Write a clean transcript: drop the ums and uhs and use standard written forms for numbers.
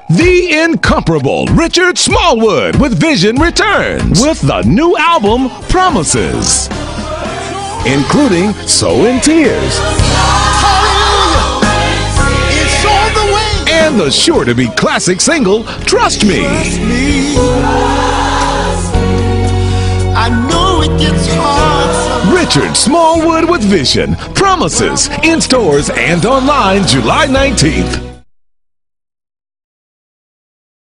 The incomparable Richard Smallwood with Vision returns with the new album Promises, including So in Tears and the sure-to-be classic single Trust Me. I know it gets hard. Richard Smallwood with Vision, Promises, in stores and online July 19th.